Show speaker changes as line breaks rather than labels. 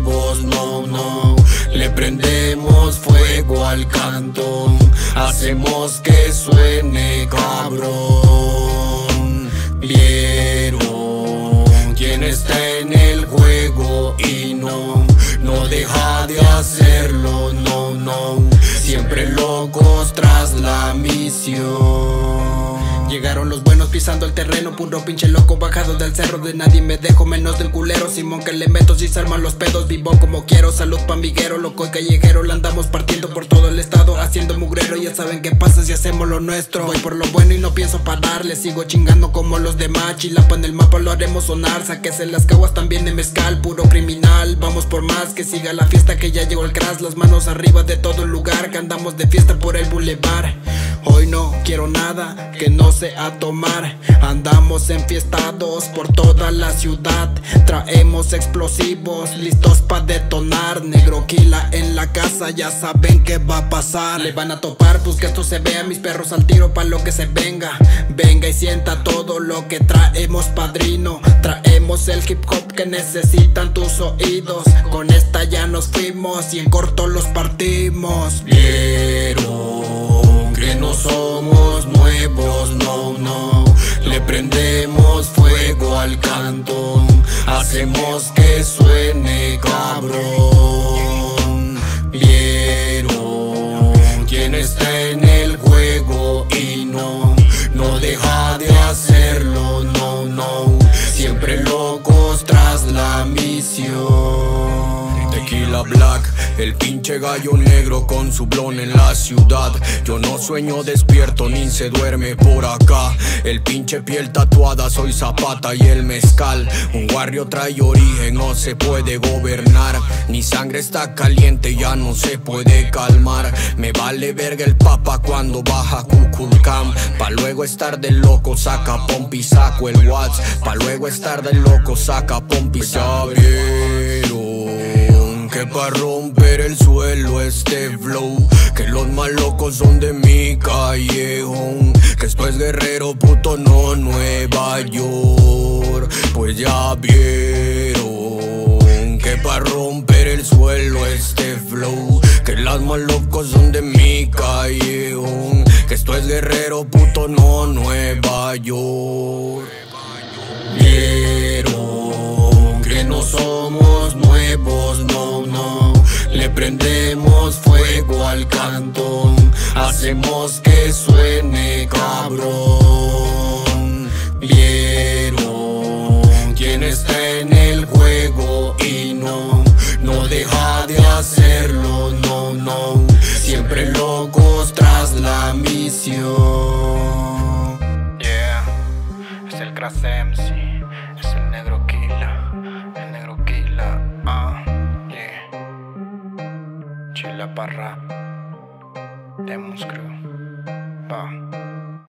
nuevos, no, no. Le prendemos fuego al cantón, hacemos que suene cabrón. Vieron quién está en el juego y no deja de hacerlo, no, no. Siempre locos tras la misión. Llegaron los buenos pisando el terreno, puro pinche loco bajado del cerro. De nadie me dejo menos del culero, Simón que le meto si se arman los pedos. Vivo como quiero, salud pamiguero, loco y callejero. La andamos partiendo por todo el estado, haciendo mugrero. Ya saben qué pasa si hacemos lo nuestro. Voy por lo bueno y no pienso parar, le sigo chingando como los demás. Chilapa en el mapa lo haremos sonar, sáquese las caguas también de mezcal. Puro criminal, vamos por más, que siga la fiesta que ya llegó el crash. Las manos arriba de todo el lugar, que andamos de fiesta por el boulevard. Hoy no quiero nada que no sea tomar. Andamos enfiestados por toda la ciudad. Traemos explosivos listos pa' detonar. Negroquila en la casa, ya saben qué va a pasar. Le van a topar, pues que esto se vea. Mis perros al tiro pa' lo que se venga. Venga y sienta todo lo que traemos, padrino. Traemos el hip hop que necesitan tus oídos. Con esta ya nos fuimos y en corto los partimos. Vieron que no somos nuevos, no, no. Le prendemos fuego al cantón, hacemos que suene cabrón. Vieron quién está en el juego y no deja de hacerlo, no, no. Siempre locos tras la misión. Tequila Black, el pinche gallo negro con su blon en la ciudad. Yo no sueño despierto ni se duerme por acá. El pinche piel tatuada, soy Zapata y el mezcal. Un barrio trae origen, no se puede gobernar. Mi sangre está caliente, ya no se puede calmar. Me vale verga el papa cuando baja Kukulcam. Pa' luego estar de loco, saca pompi, saco el watts. Pa' luego estar de loco, saca pompi, saco el watts. Que pa' romper el suelo este flow, que los más locos son de mi callejón, que esto es Guerrero, puto, no Nueva York. Pues ya vieron que pa' romper el suelo este flow, que los más locos son de mi callejón, que esto es Guerrero, puto, no Nueva York. Vieron que no somos nuevos, no, no. Le prendemos fuego al cantón, hacemos que suene cabrón. Vieron quién está en el juego y no deja de hacerlo, no, no. Siempre locos tras la misión.
Yeah, es el Crash MC, es el Negroquila, yeah. Chila Parra, Demons Crew, pa.